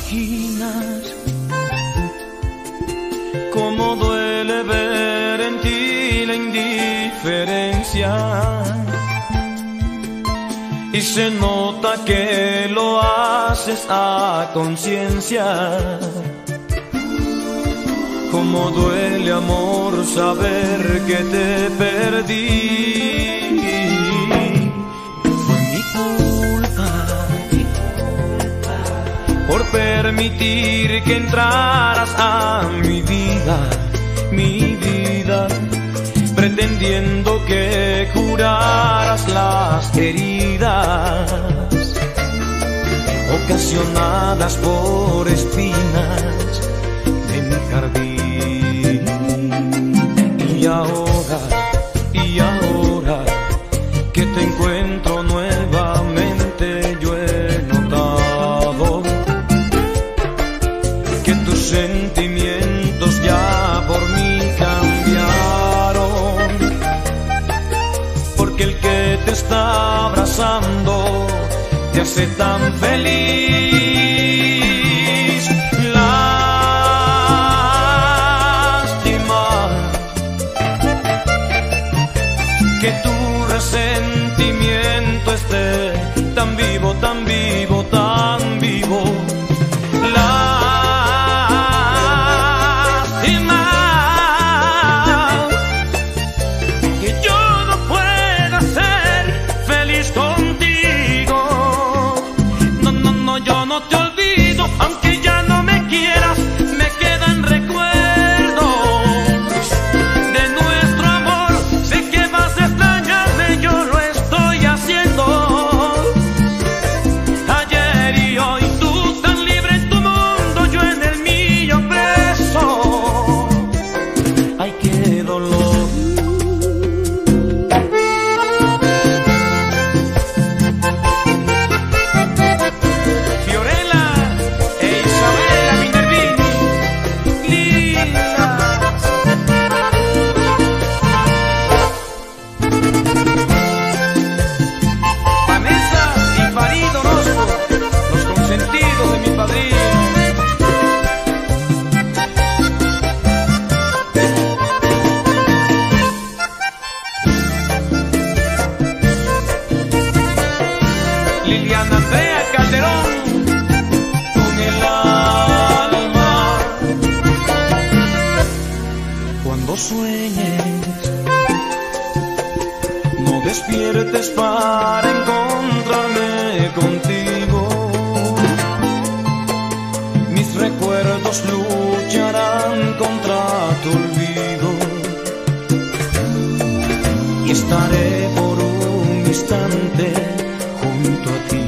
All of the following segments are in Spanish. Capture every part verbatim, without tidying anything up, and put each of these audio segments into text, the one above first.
imaginas cómo duele ver en ti la indiferencia, y se nota que lo haces a conciencia. Cómo duele, amor, saber que te perdí. Fue mi culpa por permitir que entraras a mi vida, mi vida, pretendiendo que curaras las heridas ocasionadas por espinas de mi jardín. Y ahora, y ahora que te encuentro nuevamente, yo he notado que tus sentimientos ya por mí cambiaron, porque el que te está abrazando te hace tan feliz. Que tu resentimiento esté tan vivo, tan vivo, tan vivo. Lástima que yo no pueda ser feliz contigo. No, no, no, yo no te olvido, aunque ya no me quieras, me quedan recuerdos. Andrea Calderón, con el alma. Cuando sueñes, no despiertes para encontrarme contigo. Mis recuerdos lucharán contra tu olvido, y estaré por un instante junto a ti.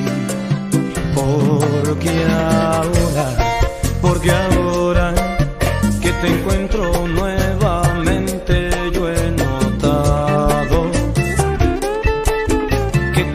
Porque ahora, porque ahora que te encuentro nuevamente, yo he notado que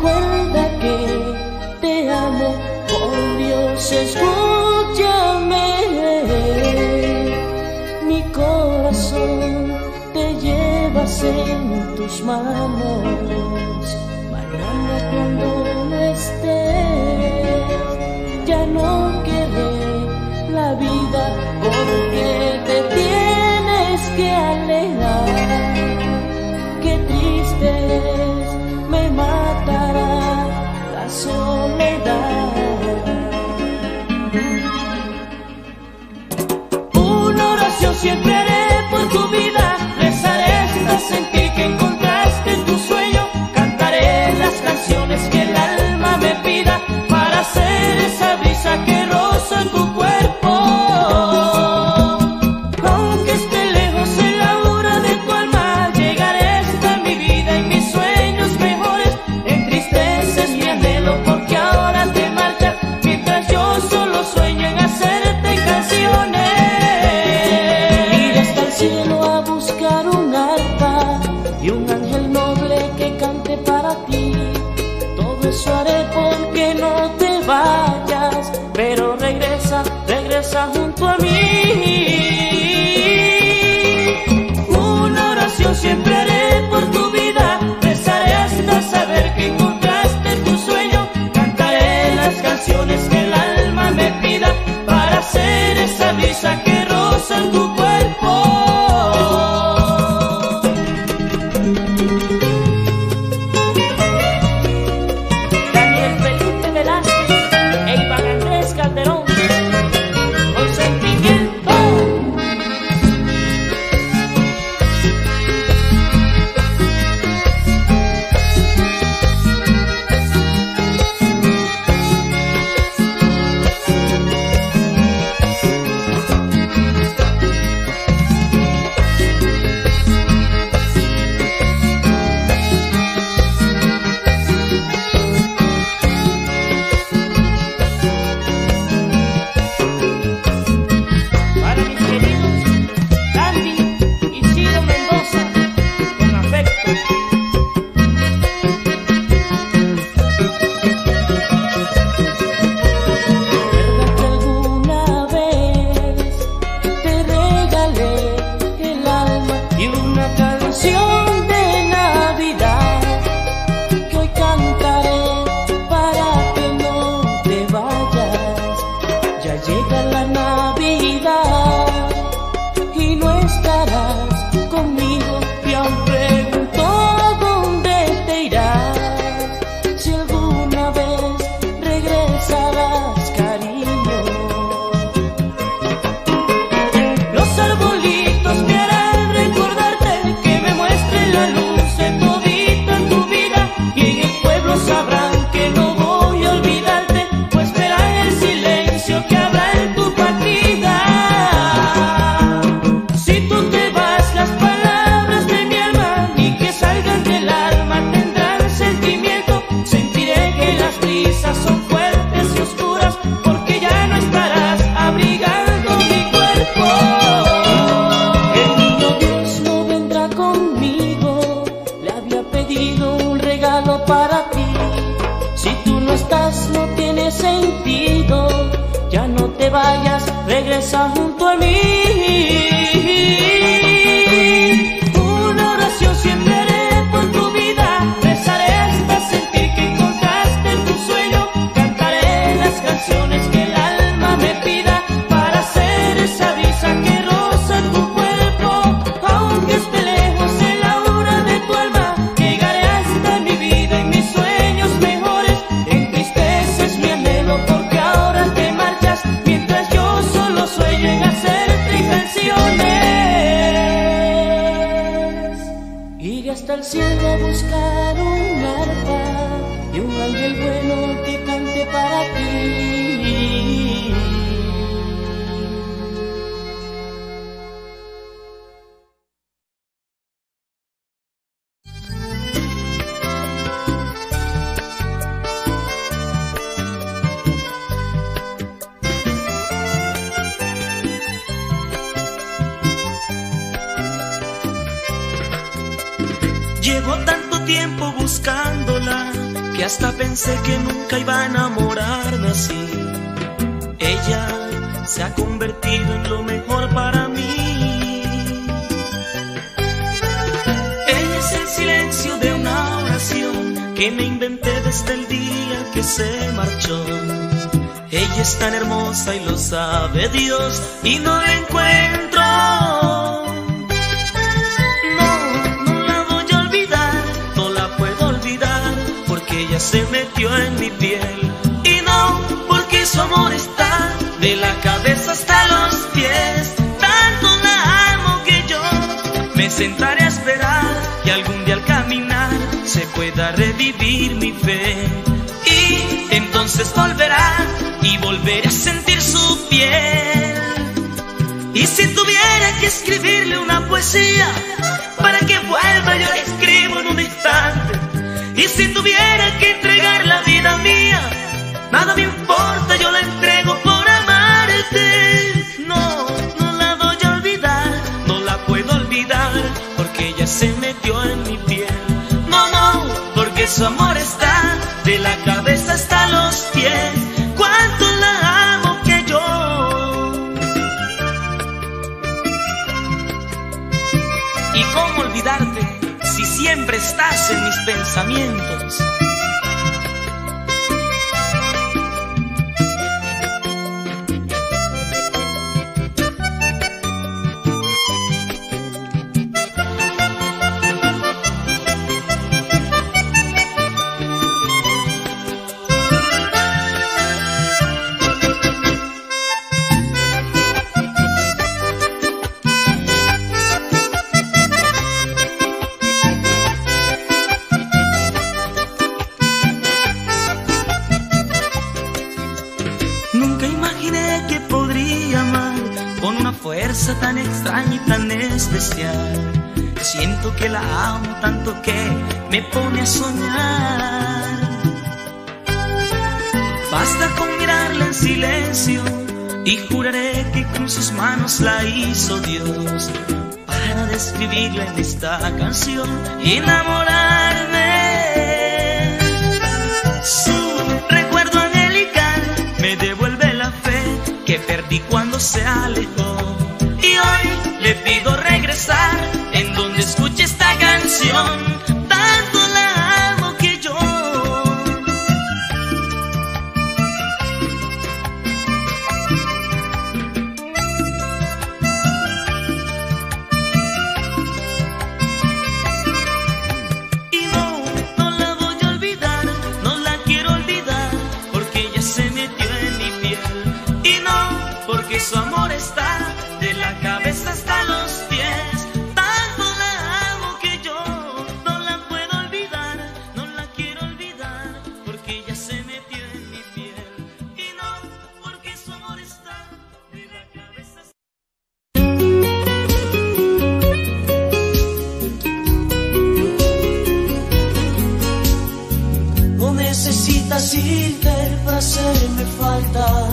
recuerda que te amo, por Dios escúchame. Mi corazón te llevas en tus manos. Mañana cuando no estés, ya no querré la vida, porque te tienes que alejar. Qué triste es, me matará la soledad. Una oración siempre haré por tu vida, rezaré hasta sentir que encontraste tu sueño, cantaré las canciones que el alma me pida, para hacer esa brisa que roza tu cuerpo. Aunque esté lejos en la hora de tu alma, llegaré hasta mi vida y mis sueños mejores. Entristeces mi anhelo porque ahora te marchas, mientras yo solo sueño en hacerte canciones. Ir hasta el cielo a buscar un arpa y un ángel noble que cante para ti. Todo eso haré porque no te vayas, pero regresa, regresa junto a mí. Una oración siempre haré por tu vida, rezaré hasta saber que encontraste tu sueño, cantaré las canciones que el alma me pida, para hacer esa brisa que roza en tu cuerpo. Daniel Felipe Velázquez e Iván Andrés Calderón, Consentimiento. Para mis queridos Dandy y Ciro Mendoza, con afecto. Recuerda que alguna vez te regalé el alma y una canción de Navidad, que hoy cantaré para que no te vayas. Ya llega la Navidad y no estarás conmigo, y aún pregunto dónde te irás, si alguna vez regresarás, cariño. Los arbolitos me harán recordarte, que me muestren la luz de todita tu vida, y en el pueblo sabrán que no voy a olvidarte, pues verán el silencio que habrá en tu partida. Si tú te vas, las palabras de mi alma, ni que salgan del alma, tendrán sentimiento. Sentiré que las brisas son fuertes y oscuras, porque ya no estarás abrigando mi cuerpo. El niño Dios no vendrá conmigo, le había pedido un regalo para ti. Si tú no estás, no tiene sentido, ya no te vayas, regresa junto a mí. Una oración siempre haré por tu vida, rezaré hasta sentir que encontraste tu sueño, cantaré las canciones que el alma me pida, para hacer esa brisa que roza tu cuerpo. Aunque esté lejos en la hora de tu alma, llegaré hasta mi vida y mis sueños mejores. Entristeces mi anhelo porque ahora te marchas, mientras yo solo sueño en hacerte canciones. Iré hasta el cielo a buscar un arpa y un ángel bueno que cante para ti. Llevo tanto tiempo buscándola, que hasta pensé que nunca iba a enamorarme así. Ella se ha convertido en lo mejor para mí. Ella es el silencio de una oración que me inventé desde el día que se marchó. Ella es tan hermosa y lo sabe Dios, y no la encuentro. No, no la voy a olvidar, no la puedo olvidar, porque ella se metió en mi piel. Y no, porque su amor está de la cabeza hasta los pies. Tanto la amo que yo me sentaré a esperar que algún día al caminar se pueda revivir mi fe. Y entonces volverá y volveré a sentir su piel. Y si tuviera que escribirle una poesía para que vuelva, yo la escribo en un instante. Y si tuviera que entregar la vida mía, nada me importa, yo la entrego por amarte. No, no la voy a olvidar, no la puedo olvidar, porque ella se metió en mi piel. No, no, porque su amor está de la cabeza hasta los pies. Cuánto la amo que yo. ¿Y cómo olvidarte si siempre estás en mis pensamientos? Tan extraña y tan especial. Siento que la amo tanto que me pone a soñar. Basta con mirarla en silencio y juraré que con sus manos la hizo Dios para describirla en esta canción y enamorarme. Su recuerdo angelical me devuelve la fe que perdí cuando se alejó. Y hoy le pido regresar en donde escuche esta canción. Tanto la amo que yo. Y no, no la voy a olvidar, no la quiero olvidar, porque ella se metió en mi piel. Y no, porque su amor está de la cabeza hasta los pies. Tanto la amo que yo no la puedo olvidar, no la quiero olvidar, porque ella se metió en mi piel. Y no, porque su amor está de la cabeza hasta... No necesitas irte para hacerme falta.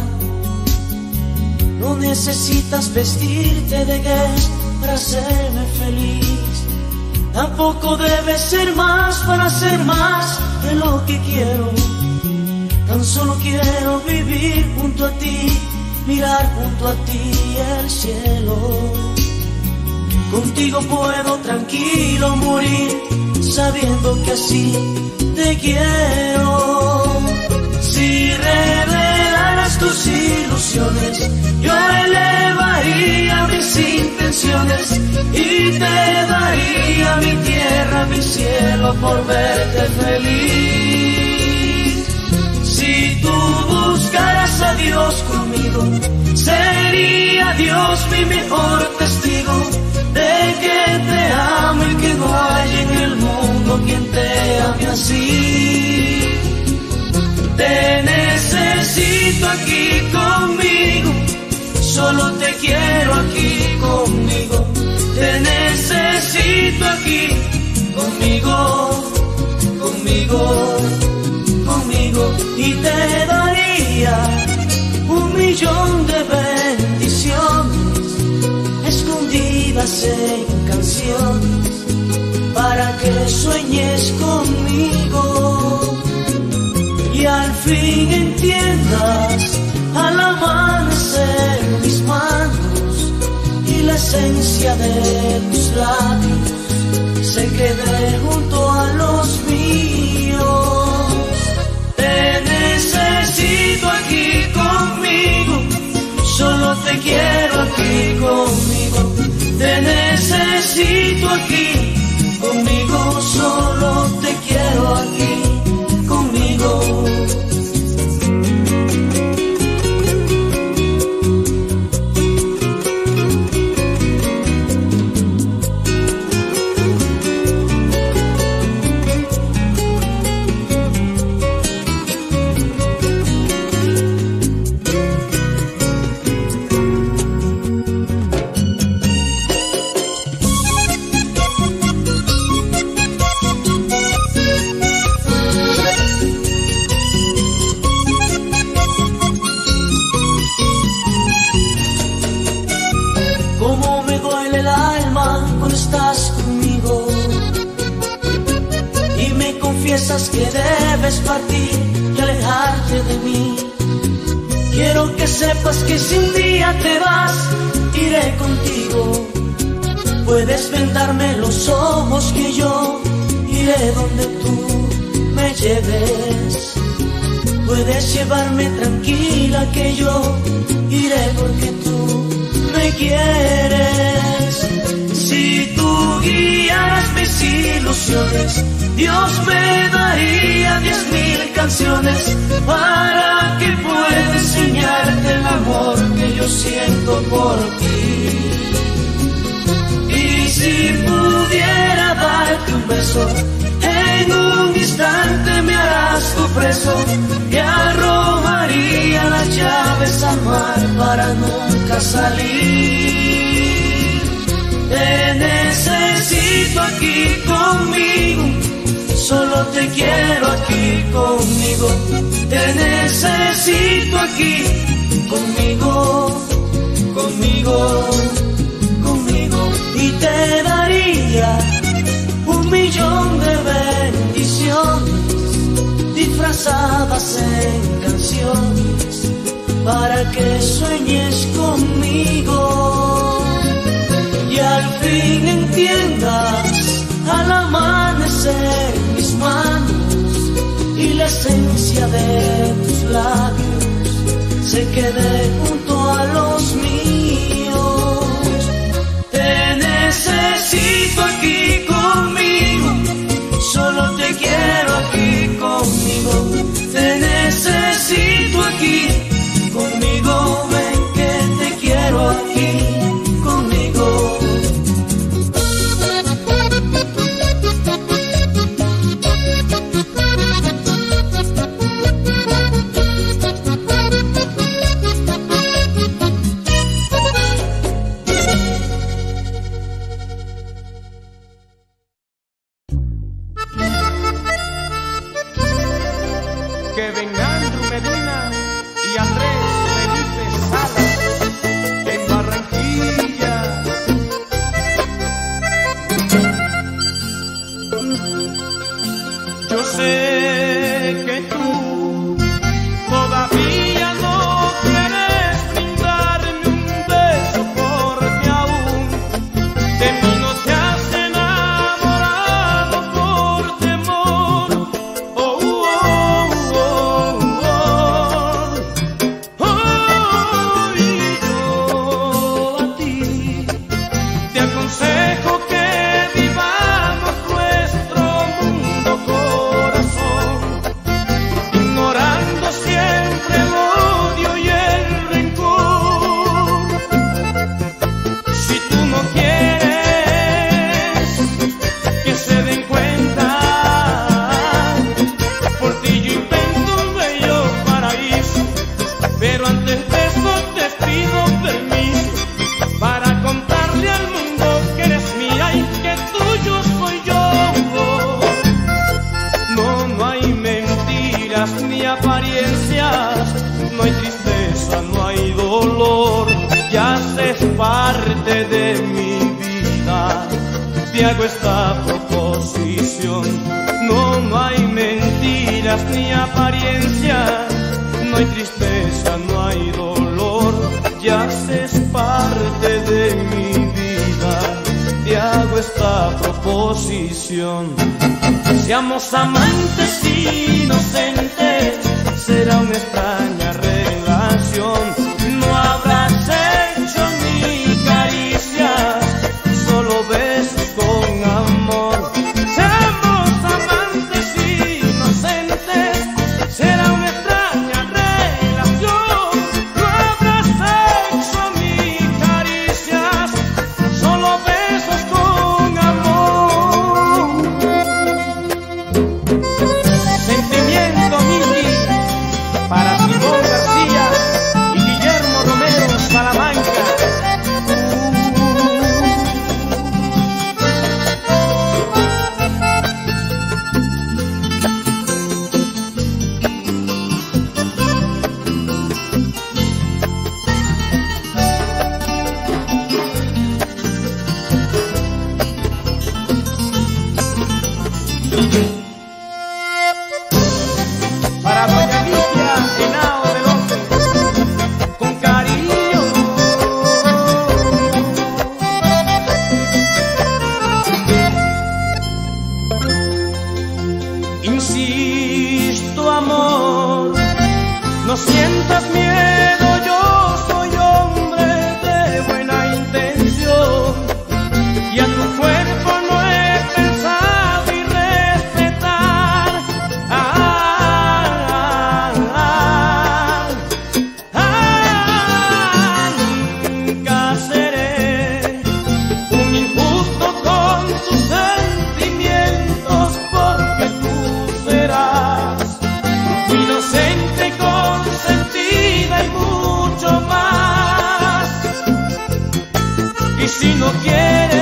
No necesitas vestirte de gay para hacerme feliz. Tampoco debes ser más para ser más de lo que quiero. Tan solo quiero vivir junto a ti, mirar junto a ti el cielo. Contigo puedo tranquilo morir, sabiendo que así te quiero. Si revelaras tus ilusiones, yo elevaría mis intenciones y te daría mi tierra, mi cielo por verte feliz. Si tú buscaras a Dios conmigo, sería Dios mi mejor testigo de que te amo y que no hay en el mundo quien te ame así. Te necesito aquí conmigo, solo te quiero aquí conmigo. Te necesito aquí conmigo, conmigo, conmigo. Y te daría un millón de bendiciones escondidas en canciones para que sueñes conmigo. y al fin entiendas al amanecer mis manos y la esencia de tus labios se quede junto a los míos. Te necesito aquí conmigo, solo te quiero aquí conmigo. Te necesito aquí conmigo, solo te quiero aquí conmigo. Que debes partir y alejarte de mí. Quiero que sepas que si un día te vas, iré contigo. Puedes vendarme los ojos que yo iré donde tú me lleves. Puedes llevarme tranquila que yo iré porque tú me quieres. Si tú guiaras mis ilusiones, Dios me daría diez mil canciones para que pueda enseñarte el amor que yo siento por ti. Y si pudiera darte un beso, en un instante me harás tu preso y arrojaría las llaves al mar para nunca salir. Te necesito aquí conmigo, solo te quiero aquí conmigo. Te necesito aquí conmigo, conmigo, conmigo. Y te daría un millón de bendiciones disfrazadas en canciones para que sueñes conmigo. Y al fin entiendas al amanecer mis manos y la esencia de tus labios se quede junto a los míos. Te necesito aquí conmigo, solo te quiero aquí conmigo. Te necesito aquí conmigo, ven que te quiero aquí conmigo. parte de mi vida. te hago esta proposición. No, no hay mentiras ni apariencias, no hay tristeza, no hay dolor, ya es parte de mi vida, te hago esta proposición. Seamos amantes inocentes, será una extraña relación, no habrá sexo ni caricias, solo besos con amor. Seamos amantes inocentes, será una extraña relación, no habrá sexo ni caricias, solo besos con amor. Sentimiento Miki para Simón García y Guillermo Romero Salamanca. Para doña Lidia Henao del Once, con cariño. Insisto, amor, no sientas miedo, yo soy hombre de buena intención y a tu cuerpo no he pensado y respetar. Ah, ah, ah, nunca seré un injusto con tus sentimientos, porque tú serás mi inocente consentida y mucho más. Y si no quieres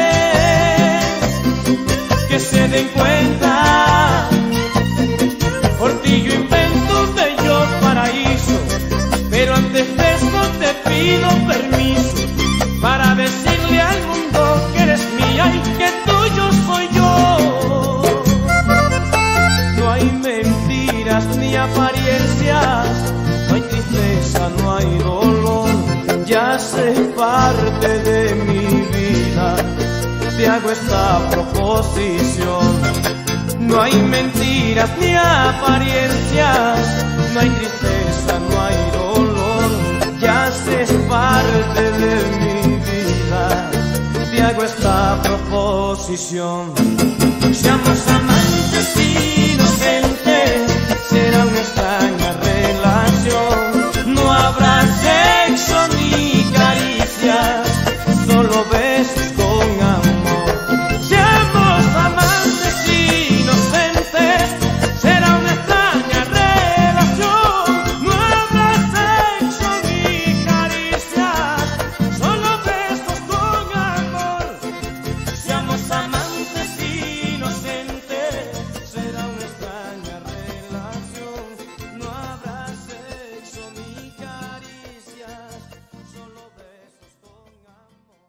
que se den cuenta, por ti yo invento un bello paraíso, pero antes de eso te pido permiso para decirle al mundo que eres mía y que tuyo soy yo. No hay mentiras ni apariencias, no hay tristeza, no hay dolor, ya sé parte de mi vida, te hago esta proposición. No hay mentiras ni apariencias, no hay tristeza, no hay dolor, ya es parte de mi vida, te hago esta proposición. Seamos amantes inocentes, será una extraña relación, no habrá sexo ni caricias, solo besos con amor. Seamos amantes inocentes, será una extraña relación, no habrá sexo ni caricias, solo besos con amor. Seamos amantes inocentes, será una extraña relación, no habrá sexo ni caricias, solo besos con amor.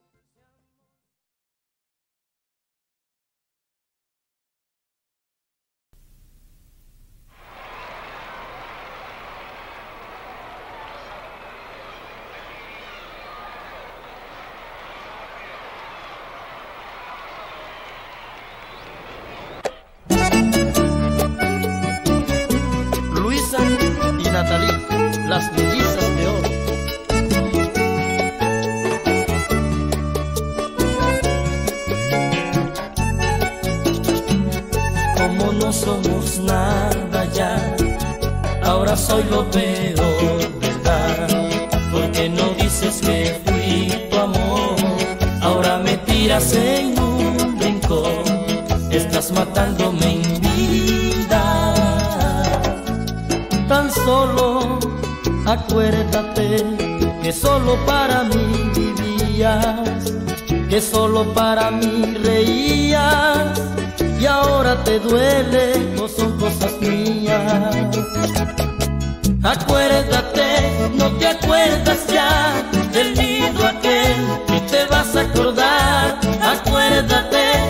Luisa y Natalie, las mellizas de oro. Como no somos nada ya, ahora soy lo peor, ¿verdad? Porque no dices que fui tu amor, ahora me tiras en un rincón, estás matándome en vida. Tan solo acuérdate que solo para mí vivías, que solo para mí reías, y ahora te duele, no son cosas mías. Acuérdate, no te acuerdas ya del nido aquel, y te vas a acordar. Acuérdate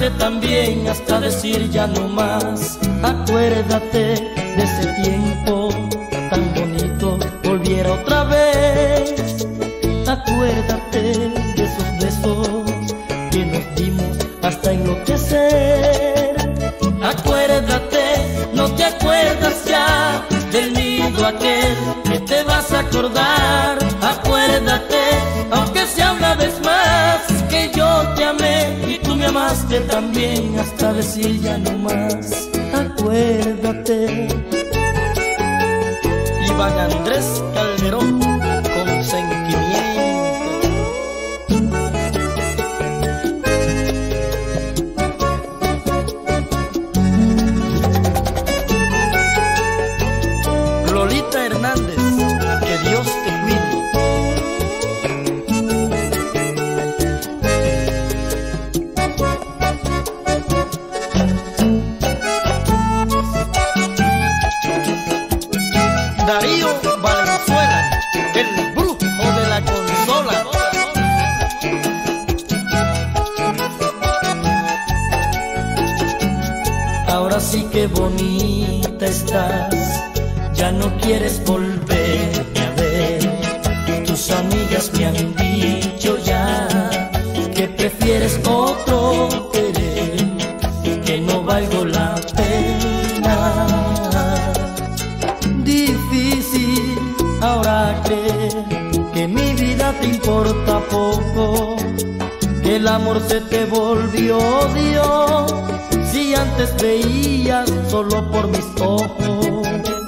amaste también hasta decir ya no más. Acuérdate de ese tiempo tan bonito, volviera otra vez. Acuérdate de esos besos que nos dimos hasta enloquecer. Acuérdate, no te acuerdas ya del nido aquel que te vas a acordar. Acuérdate, aunque sea una vez más, que yo te amé y tú me amaste también hasta decir ya no más. Acuérdate. Iván Andrés Calderón, con sentimiento. Lolita Hernández, que Dios te cuide. Darío Valenzuela, el brujo de la consola. Ahora sí que bonita estás, ya no quieres volverme a ver. Tus amigas me han dicho ya que prefieres otro querer, que no valgo la pena. Difícil ahora creer que mi vida te importa poco, que el amor se te volvió odio, si antes veías solo por mis ojos.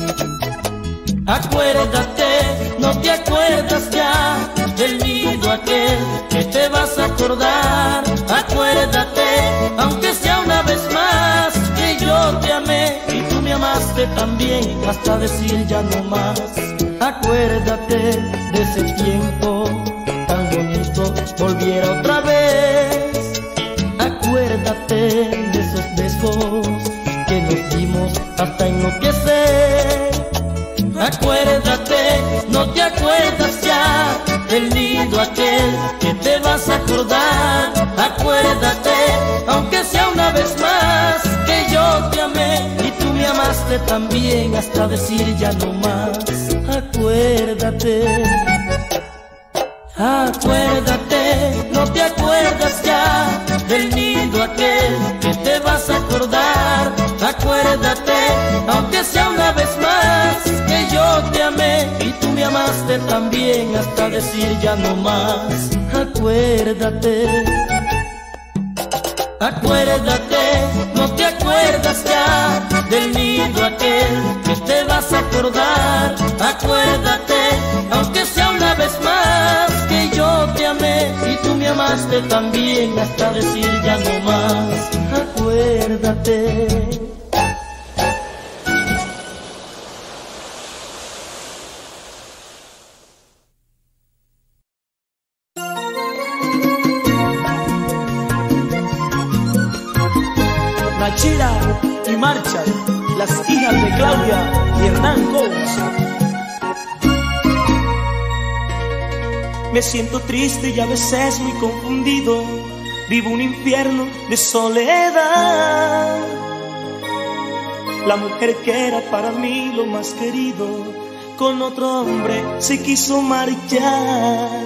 Acuérdate, no te acuerdas ya del nido aquel que te vas a acordar. Acuérdate, aunque sea una vez más, que yo te amé y tú me amaste también hasta decir ya no más. Acuérdate de ese tiempo tan bonito, volviera otra vez. Acuérdate de esos besos que nos dimos hasta enloquecer. Acuérdate, no te acuerdas ya del nido aquel que te vas a acordar. Acuérdate, aunque sea una vez más, que yo te amé y tú me amaste también hasta decir ya no más. Acuérdate. Acuérdate, no te acuerdas ya del nido aquel que te vas a acordar. Acuérdate, aunque sea una vez más, que yo te amé y tú me amaste también hasta decir ya no más. Acuérdate. Acuérdate, no te acuerdas ya del nido aquel que te vas a acordar. Acuérdate, aunque sea una vez más, que yo te amé y tú me amaste también hasta decir ya no más. Acuérdate. Nachira y Marcha, las hijas de Claudia y Hernán Gómez. Me siento triste y a veces muy confundido, vivo un infierno de soledad. La mujer que era para mí lo más querido, con otro hombre se quiso marchar.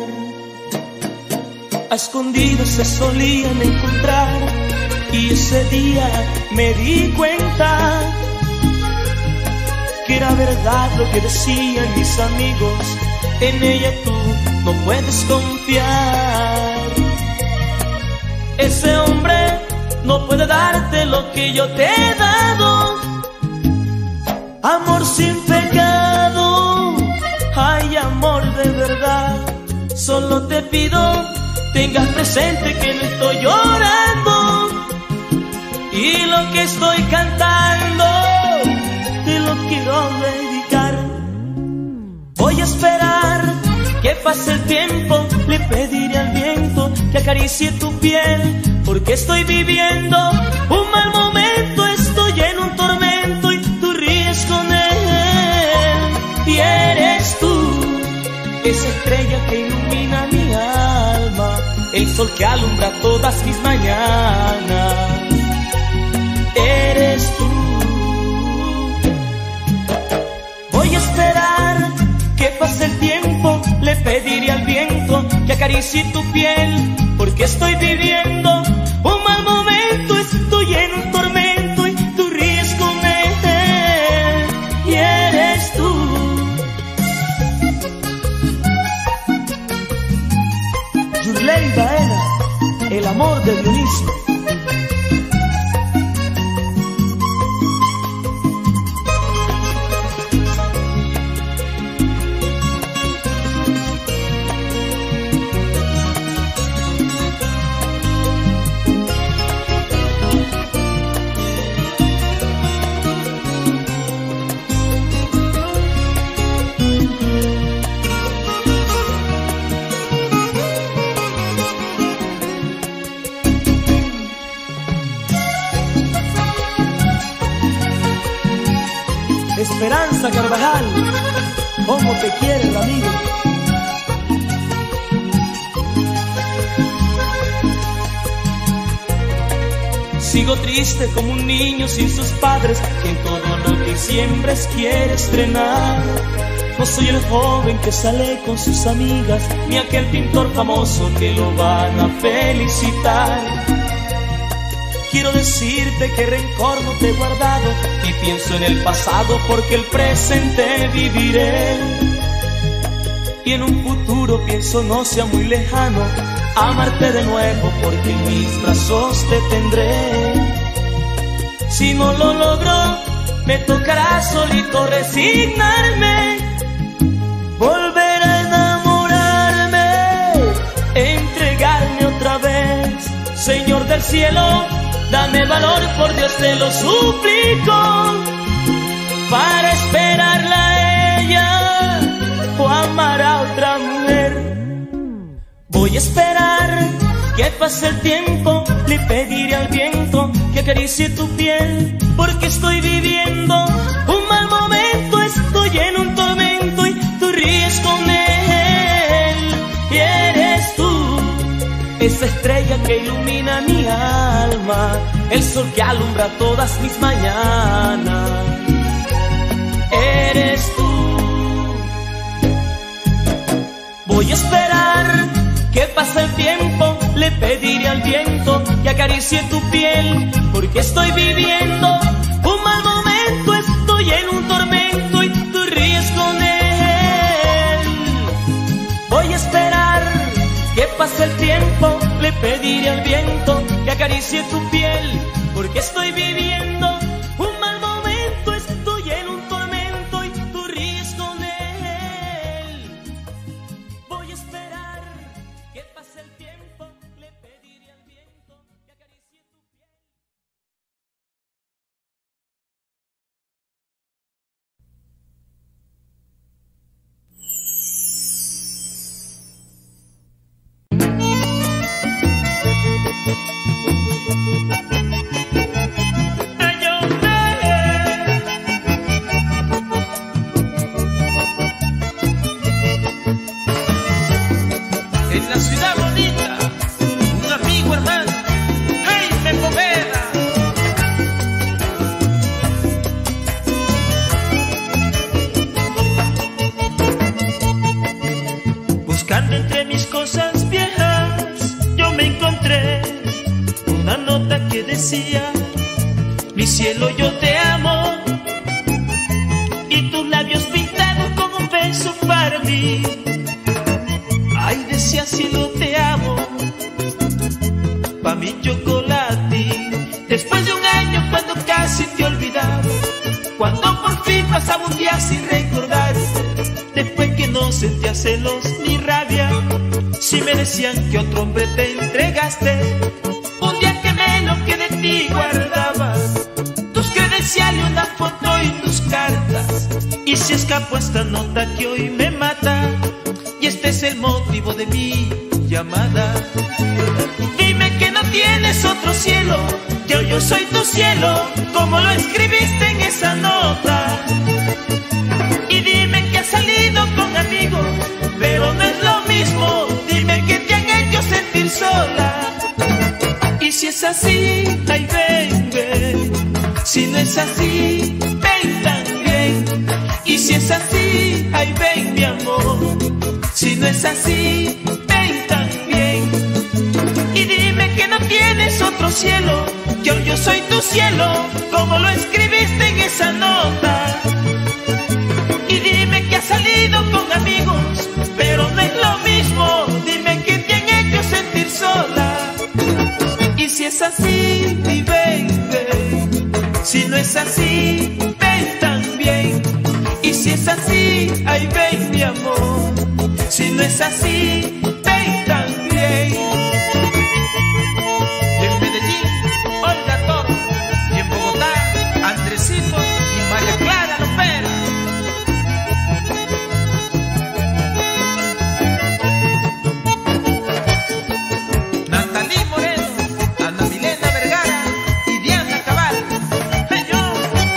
A escondidas se solían encontrar, y ese día me di cuenta que era verdad lo que decían mis amigos. En ella tú no puedes confiar. Ese hombre no puede darte lo que yo te he dado. Amor sin pecado, ay, amor de verdad. Solo te pido tengas presente que no estoy llorando, y lo que estoy cantando te lo quiero dedicar. Voy a esperar que pase el tiempo, le pediré al viento que acaricie tu piel, porque estoy viviendo un mal momento, estoy en un tormento y tú ríes con él. Y eres tú, esa estrella que ilumina mi alma, el sol que alumbra todas mis mañanas. acaricie tu piel, porque estoy viviendo un mal momento, estoy en un tormento y tú ríes con él, y eres tú. Yurley Baena, el amor de Dionisio. Esperanza Carvajal, cómo te quiere el amigo. Sigo triste como un niño sin sus padres, que en todo lo que siembres quiere estrenar. No soy el joven que sale con sus amigas, ni aquel pintor famoso que lo van a felicitar. Quiero decirte que rencor no te he guardado, ni pienso en el pasado porque el presente viviré. Y en un futuro pienso no sea muy lejano, amarte de nuevo porque en mis brazos te tendré. Si no lo logro, me tocará solito resignarme, volver a enamorarme, entregarme otra vez. Señor del cielo, dame valor, por Dios te lo suplico, para esperarla a ella o amar a otra mujer. Voy a esperar que pase el tiempo, le pediré al viento que acaricie tu piel, porque estoy viviendo un mal momento, estoy en un tormento y tú ríes con él, y eres tú, esa estrella que ilumina mi alma, el sol que alumbra todas mis mañanas. Eres tú. Voy a esperar que pase el tiempo, le pediré al viento que acaricie tu piel, porque estoy viviendo un mal momento, estoy en un tormento y tú ríes con él. Voy a esperar que pase el tiempo, le pediré al viento que acaricie tu piel, porque estoy viviendo un mal momento, estoy en un tormento y tú ríes con él. Voy a esperar que pase el tiempo, le pediré al viento que acaricie tu piel. En la ciudad bonita, un amigo hermano, Jaime Poveda. Buscando entre mis cosas viejas, yo me encontré una nota que decía: mi cielo, yo te amo, y tus labios pintados con un beso para mí. Ay, decía cielo, te amo, pa' mi chocolate. Después de un año cuando casi te olvidaba, cuando por fin pasaba un día sin recordarte, después que no sentía celos ni rabia, si me decían que otro hombre te entregaste, un día que menos que de ti guardabas tus credenciales, una foto y tus cartas, y se escapó esta nota que hoy me mata, y este es el motivo de mi llamada. Dime que no tienes otro cielo, yo, yo soy tu cielo, como lo escribiste en esa nota. Y dime que has salido con amigos, pero no es lo mismo, dime que te han hecho sentir sola. Y si es así, ay ven, ven, si no es así, ven también. Y si es así, ay ven mi amor, si no es así, ven también. otro cielo, que hoy yo soy tu cielo, como lo escribiste en esa nota. Y dime que has salido con amigos, pero no es lo mismo. Dime que te han hecho sentir sola. Y si es así, mi baby, si no es así, ven también. Y si es así, ay ven mi amor. Si no es así, ven también. Y en Medellín, Olga Toro. Y en Bogotá, Andresito y María Clara Lopera. Natalí Moreno, Ana Milena Vergara y Diana Cabal. ¡Señor!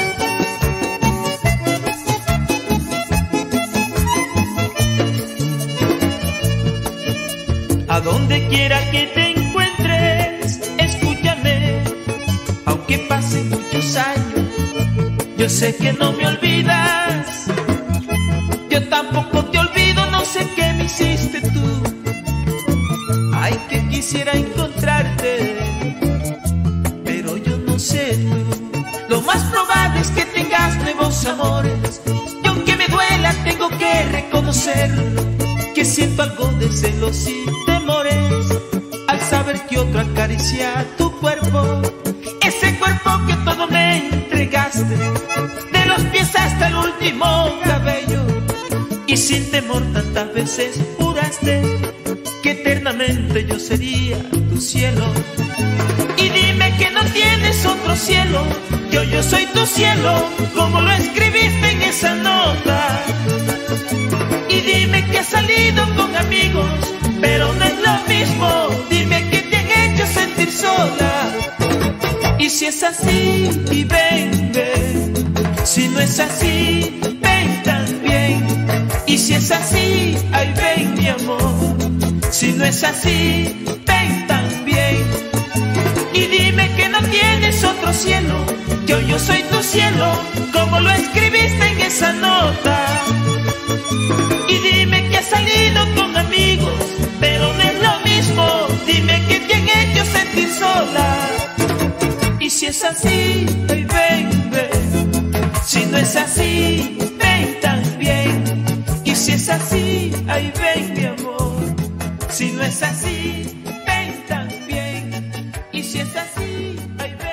A donde quiera que te encuentres, escúchame. Aunque pasen muchos años, yo sé que no me olvidas. Yo tampoco te olvido, no sé qué me hiciste tú. Ay, que quisiera encontrarte, pero yo no sé tú. Lo más probable es que tengas nuevos amores, y aunque me duela tengo que reconocerlo, que siento algo de celos y temores al saber que otro acaricia tu cuerpo, ese cuerpo que todo me entregaste, de los pies hasta el último cabello, y sin temor tantas veces juraste que eternamente yo sería tu cielo. Y dime que no tienes otro cielo, que hoy yo soy tu cielo, como lo escribiste en esa nota. Y dime que has salido con amigos, pero no es lo mismo. Dime que te han hecho sentir sola. Y si es así, y ven, ven. Si no es así, ven también. Y si es así, ay ven mi amor. Si no es así, ven también. Y dime que no tienes otro cielo, que hoy yo soy tu cielo, como lo escribiste en esa nota. Y dime que has salido con amigos, pero no es lo mismo. Dime que te han hecho sentir sola. Y si es así, ay ven, ven. Si no es así, ven también. Y si es así, ay ven mi amor. Si no es así, ven también. Y si es así, ay ven.